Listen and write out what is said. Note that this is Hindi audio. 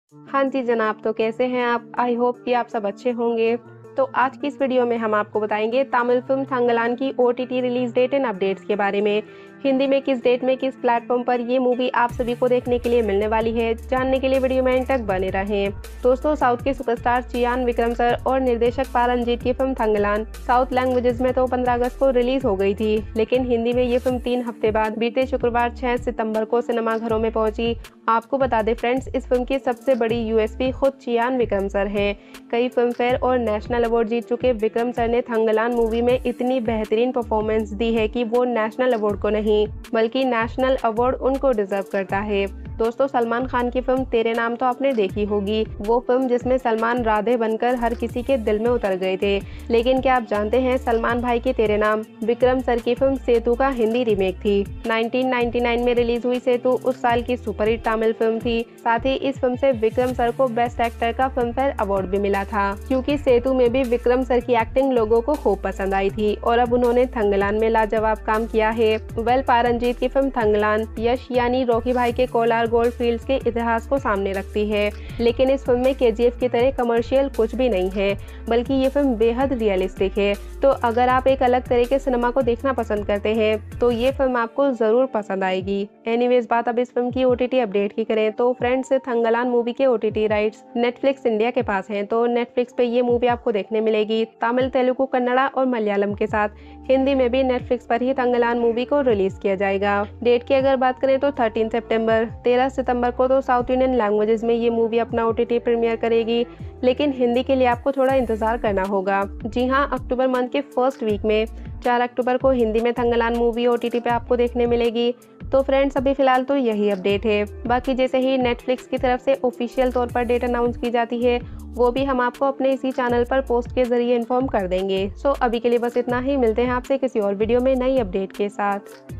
हाँ जी जनाब, तो कैसे हैं आप? आई होप कि आप सब अच्छे होंगे। तो आज की इस वीडियो में हम आपको बताएंगे तमिल फिल्म थंगलान की OTT release date and updates के बारे में। हिंदी में किस डेट में किस प्लेटफॉर्म पर ये मूवी आप सभी को देखने के लिए मिलने वाली है, जानने के लिए वीडियो में एंड तक बने रहें। दोस्तों, साउथ के सुपरस्टार चियान विक्रम सर और निर्देशक पारंजीत की फिल्म थंगलान साउथ लैंग्वेजेस में तो 15 अगस्त को रिलीज हो गई थी, लेकिन हिंदी में ये फिल्म 3 हफ्ते बाद बीते शुक्रवार 6 सितंबर को सिनेमाघरों में पहुंची। आपको बता दें फ्रेंड्स, इस फिल्म की सबसे बड़ी यूएसपी खुद चियान विक्रम सर हैं। कई फिल्म फेयर और नेशनल अवार्ड जीत चुके विक्रम सर ने थंगलान मूवी में इतनी बेहतरीन परफॉर्मेंस दी है कि वो नेशनल अवार्ड को नहीं बल्कि नेशनल अवार्ड उनको डिजर्व करता है। दोस्तों, सलमान खान की फिल्म तेरे नाम तो आपने देखी होगी, वो फिल्म जिसमें सलमान राधे बनकर हर किसी के दिल में उतर गए थे। लेकिन क्या आप जानते हैं, सलमान भाई की तेरे नाम विक्रम सर की फिल्म सेतु का हिंदी रीमेक थी। 1999 में रिलीज हुई सेतु उस साल की सुपरहिट तमिल फिल्म थी। साथ ही इस फिल्म से विक्रम सर को बेस्ट एक्टर का फिल्म फेयर अवार्ड भी मिला था, क्योंकि सेतु में भी विक्रम सर की एक्टिंग लोगों को खूब पसंद आई थी और अब उन्होंने थंगलान में लाजवाब काम किया है। पारंजीत की फिल्म थंगलान यश यानी रॉकी भाई के कोलार गोल्ड फील्ड्स के इतिहास को सामने रखती है, लेकिन इस फिल्म में केजीएफ की तरह कमर्शियल कुछ भी नहीं है, बल्कि ये फिल्म बेहद रियलिस्टिक है। तो अगर आप एक अलग तरह के सिनेमा को देखना पसंद करते हैं तो ये फिल्म आपको जरूर पसंद आएगी। एनीवेज, बात अब इस फिल्म की ओटीटी अपडेट की करें तो फ्रेंड्स, थंगलान मूवी के ओटीटी राइट्स नेटफ्लिक्स इंडिया के पास हैं। तो नेटफ्लिक्स पे ये मूवी आपको देखने मिलेगी तमिल, तेलुगु, कन्नड़ा और मलयालम के साथ। हिंदी में भी नेटफ्लिक्स पर ही थंगलान मूवी को रिलीज किया जाएगा। डेट की अगर बात करें तो 13 सितंबर, 13 सितंबर को तो साउथ इंडियन लैंग्वेजेस में ये मूवी अपना ओटीटी प्रीमियर करेगी, लेकिन हिंदी के लिए आपको थोड़ा इंतजार करना होगा। जी हाँ, अक्टूबर मंथ के फर्स्ट वीक में 4 अक्टूबर को हिंदी में थंगलान मूवी ओटीटी पे आपको देखने मिलेगी। तो फ्रेंड्स, अभी फिलहाल तो यही अपडेट है। बाकी जैसे ही नेटफ्लिक्स की तरफ से ऑफिशियल तौर पर डेट अनाउंस की जाती है, वो भी हम आपको अपने इसी चैनल पर पोस्ट के जरिए इन्फॉर्म कर देंगे। सो अभी के लिए बस इतना ही। मिलते हैं आपसे किसी और वीडियो में नई अपडेट के साथ।